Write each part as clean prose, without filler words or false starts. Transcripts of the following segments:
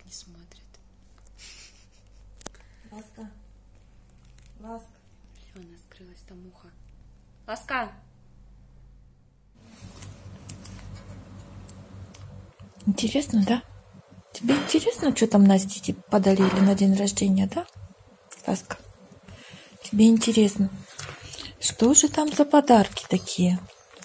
Не смотрит. Ласка. Ласка. Все, она скрылась, там ухо. Ласка! Интересно, да? Тебе интересно, что там Насте подарили на день рождения, да? Ласка. Тебе интересно, что же там за подарки такие?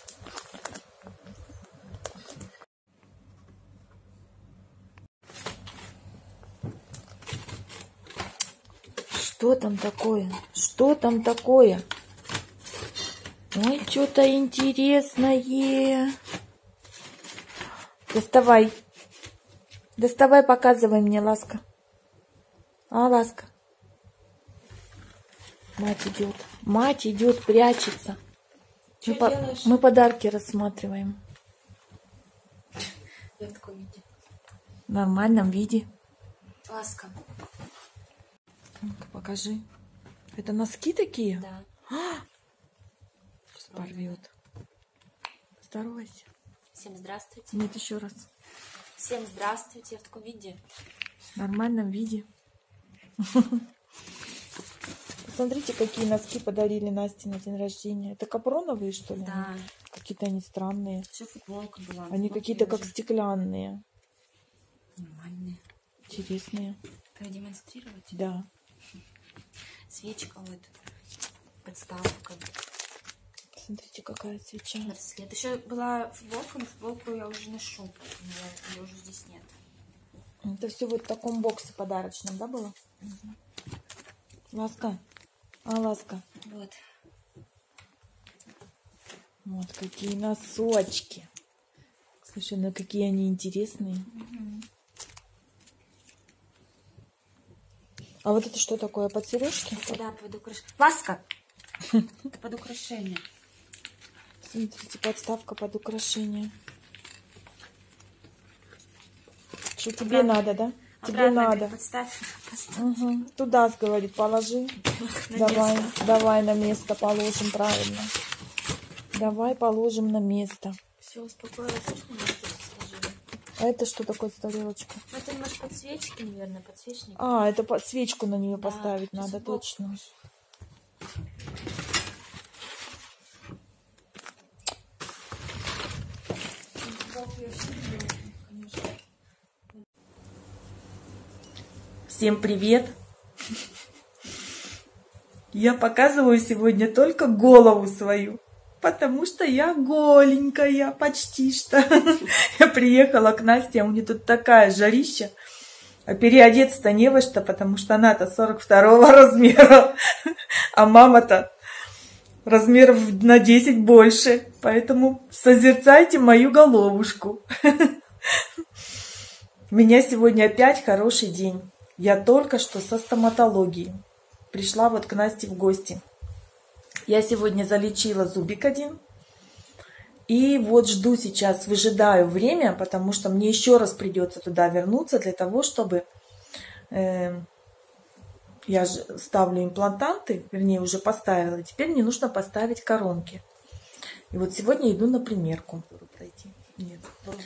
Что там такое? Что там такое? Ой, что-то интересное. Доставай. Доставай, показывай мне, Ласка. А, Ласка. Мать идет. Мать идет, прячется. Мы подарки рассматриваем. Я в таком виде. В нормальном виде. Ласка. Ну-ка, покажи. Это носки такие? Да. Сейчас порвет. Здоровайся. Всем здравствуйте. Нет, еще раз. Всем здравствуйте. Я в таком виде. В нормальном виде. Посмотрите, какие носки подарили Насте на день рождения. Это капроновые, что ли? Да. Какие-то они странные. Еще футболка была. Они какие-то как стеклянные. Нормальные. Интересные. Продемонстрировать? Да. Свечка вот. Подставка. Смотрите, какая свеча. Браслет. Еще была футболка, но футболку я уже ношу. Ее уже здесь нет. Это все вот в таком боксе подарочном, да, было? Угу. Ласка. А, Ласка. Вот. Вот какие носочки. Слушай, ну какие они интересные. Угу. А вот это что такое? Под сережки? Да, под украшение. Ласка! Это под украшение. Смотрите, подставка под украшение. Что тебе надо, да? Тебе надо. Подставь. Угу. Туда, говорит, положи. Давай на место положим, правильно. Давай положим на место. Все, успокоилась, что мы сложили. А это что такое с тарелочкой? Это немножко подсвечки, наверное, подсвечник. А, это свечку на нее Да, поставить надо, точно. Всем привет! Я показываю сегодня только голову свою, потому что я голенькая, почти что. Я приехала к Насте, а у нее тут такая жарища. А переодеться-то не во что, потому что она-то 42 размера, а мама-то размеров на 10 больше. Поэтому созерцайте мою головушку. У меня сегодня опять хороший день. Я только что со стоматологии. Пришла вот к Насте в гости. Я сегодня залечила зубик один. И вот жду сейчас, выжидаю время, потому что мне еще раз придется туда вернуться для того, чтобы... я же ставлю имплантанты, вернее, уже поставила. Теперь мне нужно поставить коронки. И вот сегодня иду на примерку. Нет.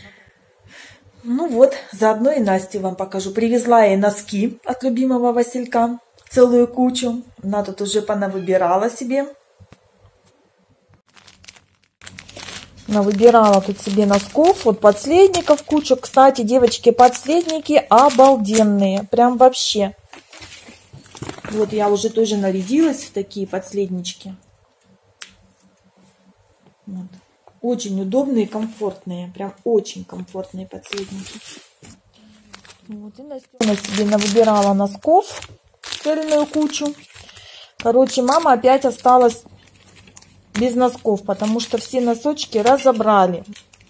Ну вот, заодно и Насте вам покажу. Привезла ей носки от любимого Василька. Целую кучу. Она тут уже понавыбирала себе. Навыбирала тут себе носков. Вот подследников кучу. Кстати, девочки, подследники обалденные. Прям вообще. Вот я уже тоже нарядилась в такие подследнички. Вот. Очень удобные и комфортные. Прям очень комфортные подследники. Вот. И Настена себе навыбирала носков. Цельную кучу. Короче, мама опять осталась без носков, потому что все носочки разобрали.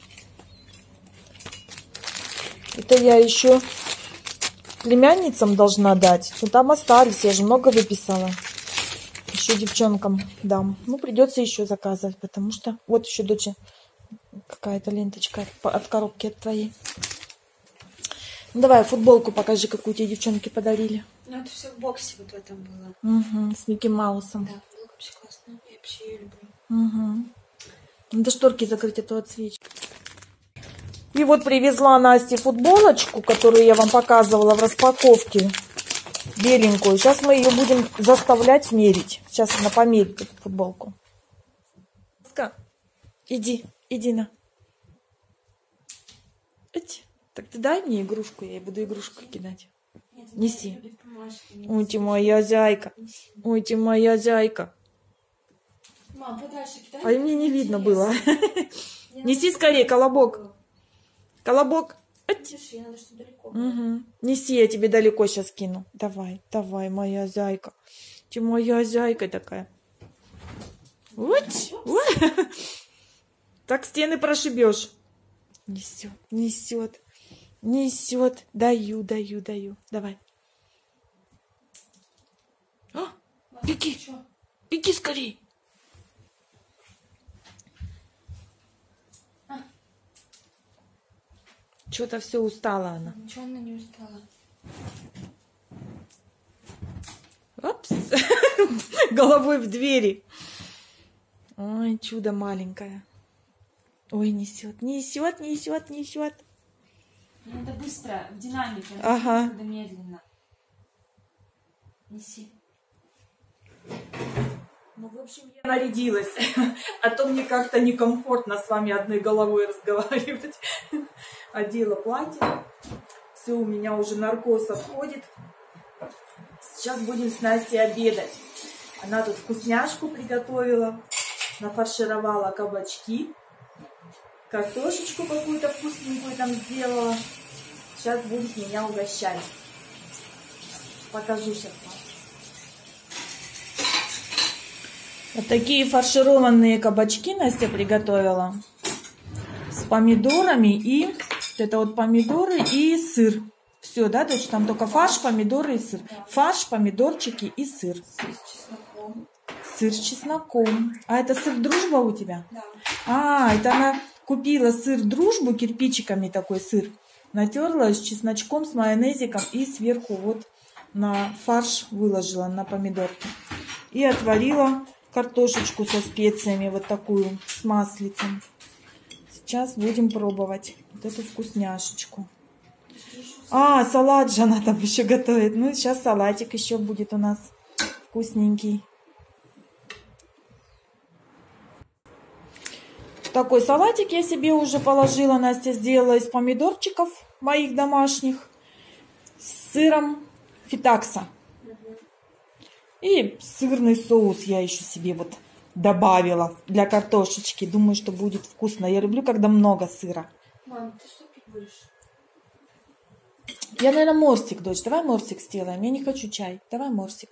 Это я еще племянницам должна дать. Но там остались, я же много выписала. Еще девчонкам дам. Ну, придется еще заказывать, потому что... Вот еще, доча, какая-то ленточка от коробки от твоей. Ну, давай футболку покажи, какую тебе девчонки подарили. Ну, это все в боксе вот в этом было. Угу, с Микки Маусом. Да, футболка вообще классная. Я вообще ее люблю. Угу. Надо шторки закрыть, а то от свечи. И вот привезла Насте футболочку, которую я вам показывала в распаковке. Беленькую. Сейчас мы ее будем заставлять мерить. Сейчас она померит эту футболку. Иди на. Так ты дай мне игрушку, я ей буду игрушку кидать. Неси. Ой, ты моя зайка. Ой, ты моя зайка. Мам, подальше кидай. А мне не видно было. Неси скорее, колобок. Колобок. Угу. Неси, я тебе далеко сейчас кину. Давай, давай, моя зайка. Ты моя зайка такая. Вот. Так стены прошибешь. Несет, несет, несет. Даю. Давай. Беги. Беги скорей. Что-то все устала она. Ничего она не устала. Опс. Головой в двери. Ой, чудо маленькое. Ой, несет. Надо быстро, в динамике. Ага. Надо медленно. Неси. Ну, в общем, я нарядилась. А то мне как-то некомфортно с вами одной головой разговаривать. Одела платье. Все, у меня уже наркоз отходит. Сейчас будем с Настей обедать. Она тут вкусняшку приготовила. Нафаршировала кабачки. Картошечку какую-то вкусненькую там сделала. Сейчас будет меня угощать. Покажу сейчас вам. Вот такие фаршированные кабачки Настя приготовила. С помидорами и... Это вот помидоры и сыр. Все, да? То есть там только фарш, помидоры и сыр. Фарш, помидорчики и сыр. Сыр с чесноком. Сыр с чесноком. А это сыр Дружба у тебя? Да. А, это она купила сыр Дружбу, кирпичиками такой сыр. Натерла с чесночком, с майонезиком и сверху вот на фарш выложила, на помидорки. И отварила картошечку со специями, вот такую, с маслицем. Сейчас будем пробовать вот эту вкусняшечку. А, салат же она там еще готовит. Ну, сейчас салатик еще будет у нас вкусненький. Такой салатик я себе уже положила. Настя сделала из помидорчиков моих домашних с сыром фетакса. И сырный соус я еще себе вот добавила для картошечки. Думаю, что будет вкусно. Я люблю, когда много сыра. Мам, ты что пить будешь? Я, наверное, морсик, дочь. Давай морсик сделаем. Я не хочу чай. Давай морсик.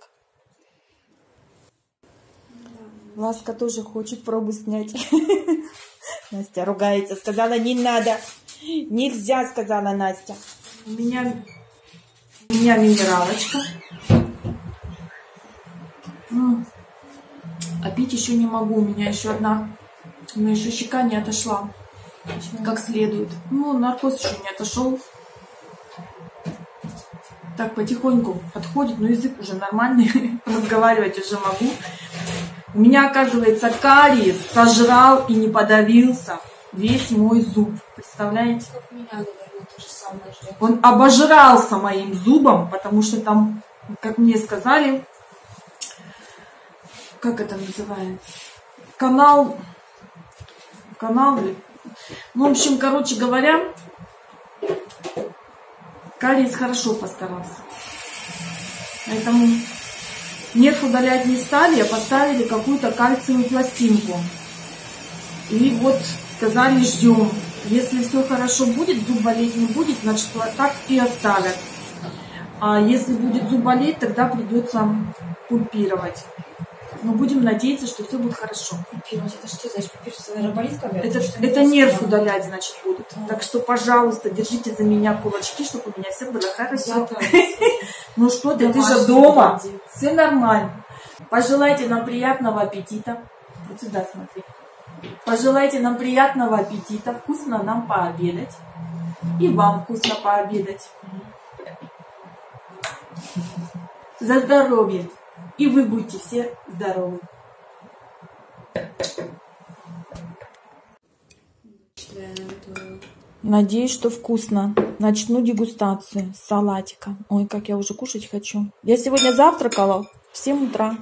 Ласка тоже хочет пробу снять. Настя ругается. Сказала, не надо. Нельзя, сказала Настя. У меня минералочка. А пить еще не могу. У меня еще одна. У меня еще щека не отошла. Как следует. Ну, наркоз еще не отошел. Так, потихоньку отходит. Но язык уже нормальный. Разговаривать уже могу. У меня, оказывается, кариес сожрал и не подавился весь мой зуб. Представляете? Как меня, наверное, то же самое ждет. Он обожрался моим зубом, потому что там, как мне сказали, как это называется? Канал. Ну, в общем, короче говоря, кариес хорошо постарался. Поэтому нерв удалять не стали, а поставили какую-то кальциевую пластинку. И вот сказали, ждем. Если все хорошо будет, зуб болеть не будет, значит, так и оставят. А если будет зуб болеть, тогда придется пульпировать. Но будем надеяться, что все будет хорошо. Пульпировать, это что значит? Пульпировать, наверное, болит когда? Это нерв удалять, значит, будут. Так что, пожалуйста, держите за меня кулачки, чтобы у меня все было хорошо. Ну что ты же дома. Все нормально. Пожелайте нам приятного аппетита. Вот сюда смотри. Пожелайте нам приятного аппетита. Вкусно нам пообедать. И вам вкусно пообедать. За здоровье. И вы будьте все здоровы. Да, Надеюсь, что вкусно. Начну дегустацию с салатика. Ой, как я уже кушать хочу. Я сегодня завтракала в 7 утра.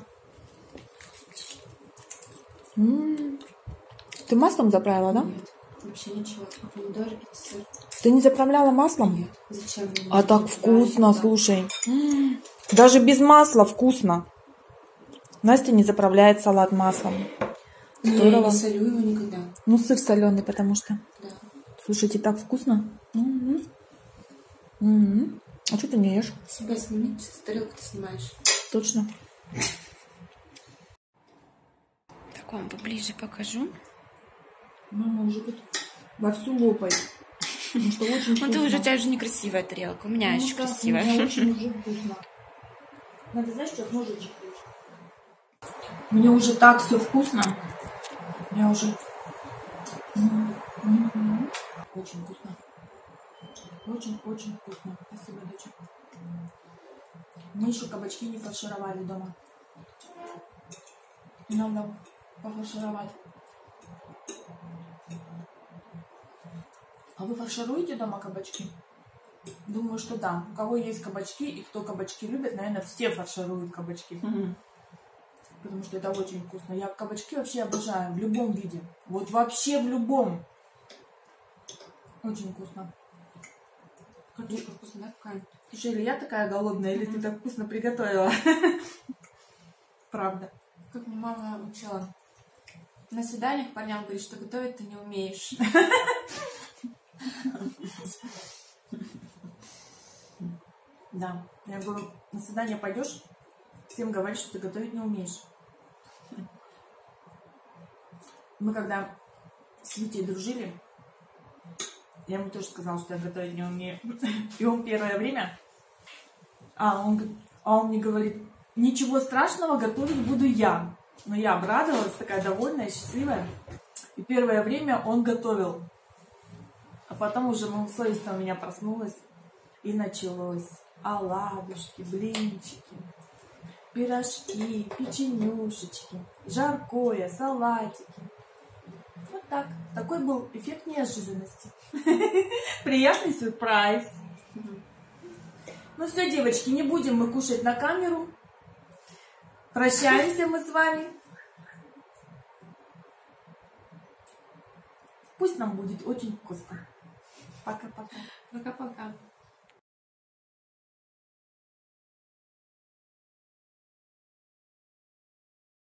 Ты маслом заправила, да? Нет, вообще ничего. Помидоры и сыр. Ты не заправляла маслом? Нет. Зачем? А так вкусно, слушай. Даже без масла вкусно. Настя не заправляет салат маслом. Я не солю его никогда. Ну, сыр соленый, потому что. Да. Слушайте, так вкусно. А что ты не ешь? Себя сними, с тарелку ты снимаешь. Точно. Так вам поближе покажу. Мама уже тут вовсю лопает. Потому что очень вкусно. Ну ты уже, у тебя уже некрасивая тарелка. У меня Ну, еще так, красивая. у меня очень уже вкусно. Надо, знаешь, что ножичек. Мне уже так все вкусно. Я уже... Очень вкусно. Очень вкусно. Спасибо, доча. Мы еще кабачки не фаршировали дома. Надо пофаршировать. А вы фаршируете дома кабачки? Думаю, что да. У кого есть кабачки и кто кабачки любит, наверное, все фаршируют кабачки. Потому что это очень вкусно. Я кабачки вообще обожаю в любом виде. Вот вообще в любом. Очень вкусно. Картошка вкусная, да, какая? Слушай, или я такая голодная, или ты так вкусно приготовила? Правда. Как мне мама учила. На свиданиях парням говорит, что готовить ты не умеешь. Да. Я говорю, на свидание пойдешь, всем говоришь, что ты готовить не умеешь. Мы когда с Витей дружили, я ему тоже сказала, что я готовить не умею. И он первое время, он мне говорит, ничего страшного, готовить буду я. Но я обрадовалась, такая довольная, счастливая. И первое время он готовил. А потом уже совесть у меня проснулась. И началось. Оладушки, блинчики, пирожки, печенюшечки, жаркое, салатики. Вот так. Такой был эффект неожиданности. Приятный сюрприз. Ну все, девочки, не будем мы кушать на камеру. Прощаемся мы с вами. Пусть нам будет очень вкусно. Пока-пока. Пока-пока.